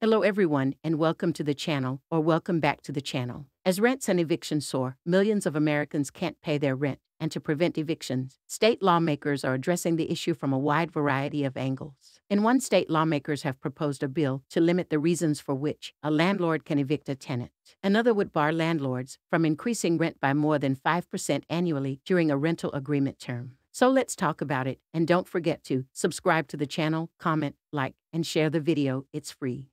Hello everyone and welcome to the channel, or welcome back to the channel. As rents and evictions soar, millions of Americans can't pay their rent, and to prevent evictions, state lawmakers are addressing the issue from a wide variety of angles. In one state, lawmakers have proposed a bill to limit the reasons for which a landlord can evict a tenant. Another would bar landlords from increasing rent by more than 5% annually during a rental agreement term. So let's talk about it, and don't forget to subscribe to the channel, comment, like, and share the video. It's free.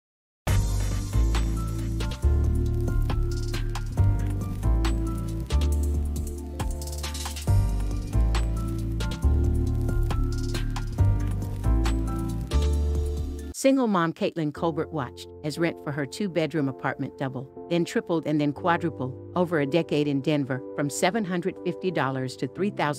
Single mom Caitlin Colbert watched as rent for her two-bedroom apartment doubled, then tripled and then quadrupled over a decade in Denver from $750 to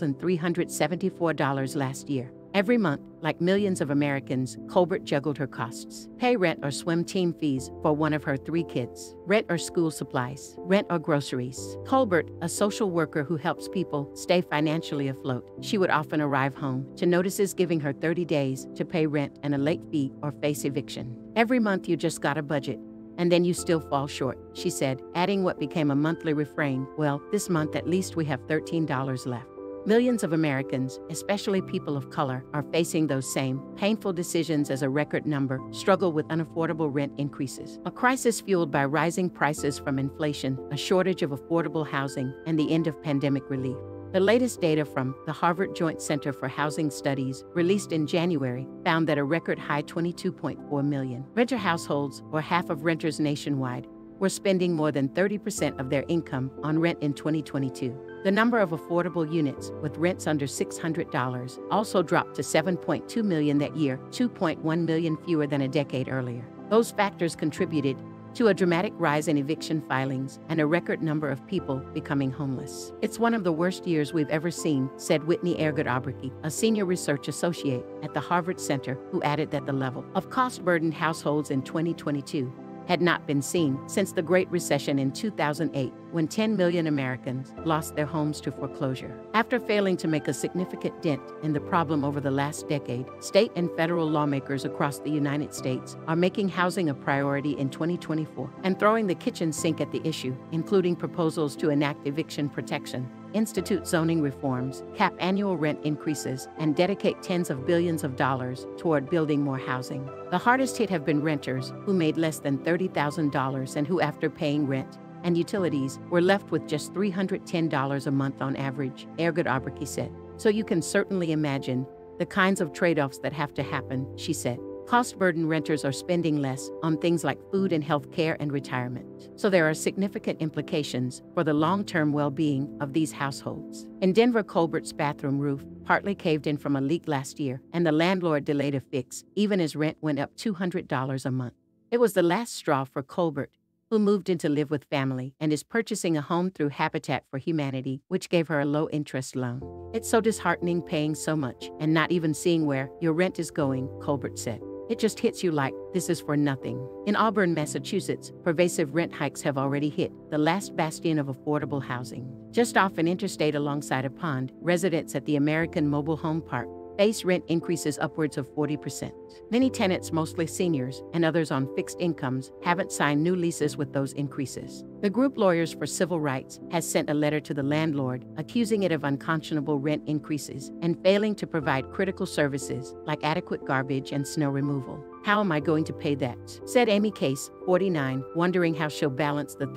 $3,374 last year. Every month, like millions of Americans, Colbert juggled her costs. Pay rent or swim team fees for one of her 3 kids. Rent or school supplies. Rent or groceries. Colbert, a social worker who helps people stay financially afloat, she would often arrive home to notices giving her 30 days to pay rent and a late fee or face eviction. Every month you just got a budget, and then you still fall short, she said, adding what became a monthly refrain, well, this month at least we have $13 left. Millions of Americans, especially people of color, are facing those same painful decisions as a record number struggle with unaffordable rent increases. A crisis fueled by rising prices from inflation, a shortage of affordable housing, and the end of pandemic relief. The latest data from the Harvard Joint Center for Housing Studies, released in January, found that a record high 22.4 million renter households, or half of renters nationwide, were spending more than 30% of their income on rent in 2022. The number of affordable units with rents under $600 also dropped to 7.2 million that year, 2.1 million fewer than a decade earlier. Those factors contributed to a dramatic rise in eviction filings and a record number of people becoming homeless. It's one of the worst years we've ever seen, said Whitney Ehrgart-Abreki, a senior research associate at the Harvard Center, who added that the level of cost-burdened households in 2022 had not been seen since the Great Recession in 2008, when 10 million Americans lost their homes to foreclosure. After failing to make a significant dent in the problem over the last decade, state and federal lawmakers across the United States are making housing a priority in 2024 and throwing the kitchen sink at the issue, including proposals to enact eviction protection, institute zoning reforms, cap annual rent increases, and dedicate tens of billions of dollars toward building more housing. The hardest hit have been renters who made less than $30,000 and who, after paying rent and utilities, were left with just $310 a month on average, Ehrgart-Abreki said. So you can certainly imagine the kinds of trade-offs that have to happen, she said. Cost-burdened renters are spending less on things like food and health care and retirement. So there are significant implications for the long-term well-being of these households. In Denver, Colbert's bathroom roof partly caved in from a leak last year, and the landlord delayed a fix, even as rent went up $200 a month. It was the last straw for Colbert, who moved in to live with family and is purchasing a home through Habitat for Humanity, which gave her a low-interest loan. It's so disheartening paying so much and not even seeing where your rent is going, Colbert said. It just hits you like this is for nothing. In Auburn, Massachusetts, pervasive rent hikes have already hit the last bastion of affordable housing. Just off an interstate alongside a pond, residents at the American Mobile Home Park face rent increases upwards of 40%. Many tenants, mostly seniors and others on fixed incomes, haven't signed new leases with those increases. The group Lawyers for Civil Rights has sent a letter to the landlord accusing it of unconscionable rent increases and failing to provide critical services like adequate garbage and snow removal. How am I going to pay that? Said Amy Case, 49, wondering how she'll balance the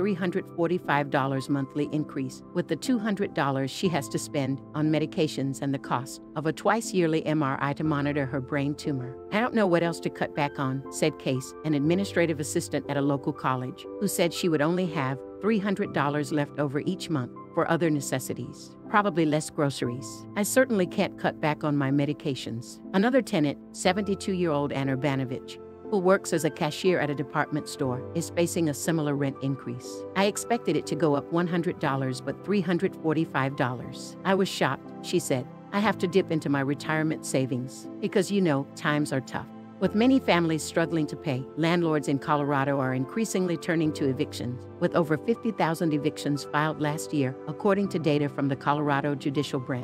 $345 monthly increase with the $200 she has to spend on medications and the cost of a twice-yearly MRI to monitor her brain tumor. I don't know what else to cut back on, said Case, an administrative assistant at a local college, who said she would only have $300 left over each month for other necessities, probably less groceries. I certainly can't cut back on my medications. Another tenant, 72-year-old Anna Urbanovich, who works as a cashier at a department store, is facing a similar rent increase. I expected it to go up $100, but $345. I was shocked, she said. I have to dip into my retirement savings because, times are tough. With many families struggling to pay, landlords in Colorado are increasingly turning to evictions, with over 50,000 evictions filed last year, according to data from the Colorado Judicial Branch.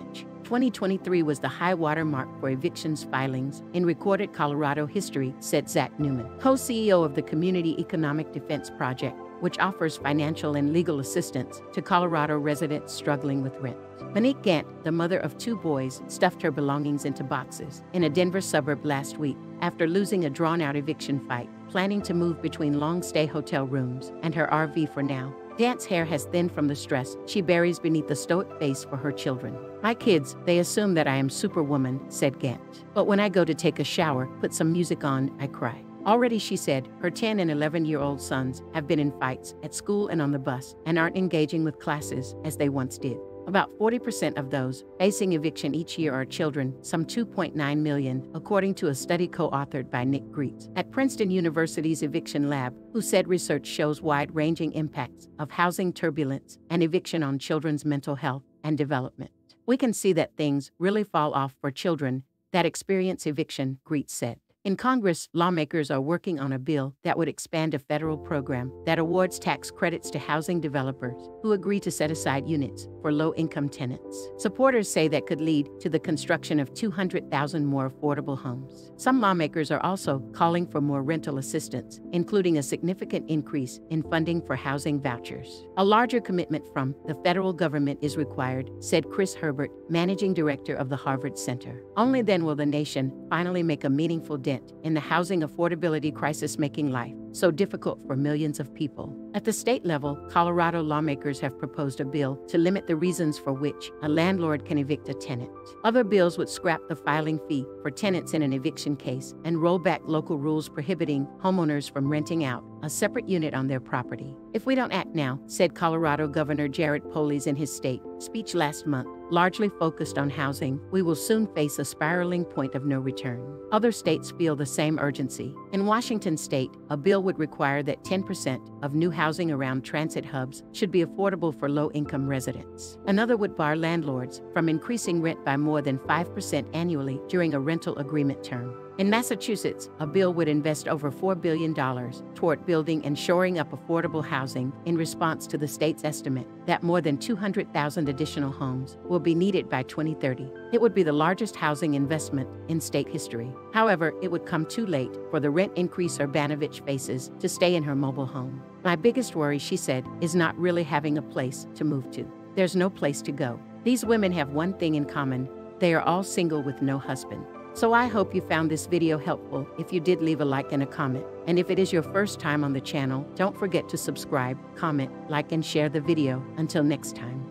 2023 was the high water mark for evictions filings in recorded Colorado history, said Zach Newman, co-CEO of the Community Economic Defense Project, which offers financial and legal assistance to Colorado residents struggling with rent. Monique Gant, the mother of 2 boys, stuffed her belongings into boxes in a Denver suburb last week after losing a drawn-out eviction fight, planning to move between long-stay hotel rooms and her RV for now. Gant's hair has thinned from the stress she buries beneath the stoic face for her children. My kids, they assume that I am Superwoman, said Gant. But when I go to take a shower, put some music on, I cry. Already, she said, her 10 and 11-year-old sons have been in fights at school and on the bus and aren't engaging with classes as they once did. About 40% of those facing eviction each year are children, some 2.9 million, according to a study co-authored by Nick Greets at Princeton University's Eviction Lab, who said research shows wide-ranging impacts of housing turbulence and eviction on children's mental health and development. We can see that things really fall off for children that experience eviction, Greets said. In Congress, lawmakers are working on a bill that would expand a federal program that awards tax credits to housing developers who agree to set aside units for low-income tenants. Supporters say that could lead to the construction of 200,000 more affordable homes. Some lawmakers are also calling for more rental assistance, including a significant increase in funding for housing vouchers. A larger commitment from the federal government is required, said Chris Herbert, managing director of the Harvard Center. Only then will the nation finally make a meaningful dent in the housing affordability crisis making life so difficult for millions of people. At the state level, Colorado lawmakers have proposed a bill to limit the reasons for which a landlord can evict a tenant. Other bills would scrap the filing fee for tenants in an eviction case and roll back local rules prohibiting homeowners from renting out a separate unit on their property. If we don't act now, said Colorado Governor Jared Polis in his state speech last month, largely focused on housing, we will soon face a spiraling point of no return. Other states feel the same urgency. In Washington state, a bill would require that 10% of new housing around transit hubs should be affordable for low-income residents. Another would bar landlords from increasing rent by more than 5% annually during a rental agreement term. In Massachusetts, a bill would invest over $4 billion toward building and shoring up affordable housing in response to the state's estimate that more than 200,000 additional homes will be needed by 2030. It would be the largest housing investment in state history. However, it would come too late for the rent increase Urbanovich faces to stay in her mobile home. My biggest worry, she said, is not really having a place to move to. There's no place to go. These women have one thing in common. They are all single with no husband. So I hope you found this video helpful. If you did, leave a like and a comment. And if it is your first time on the channel, don't forget to subscribe, comment, like, and share the video. Until next time.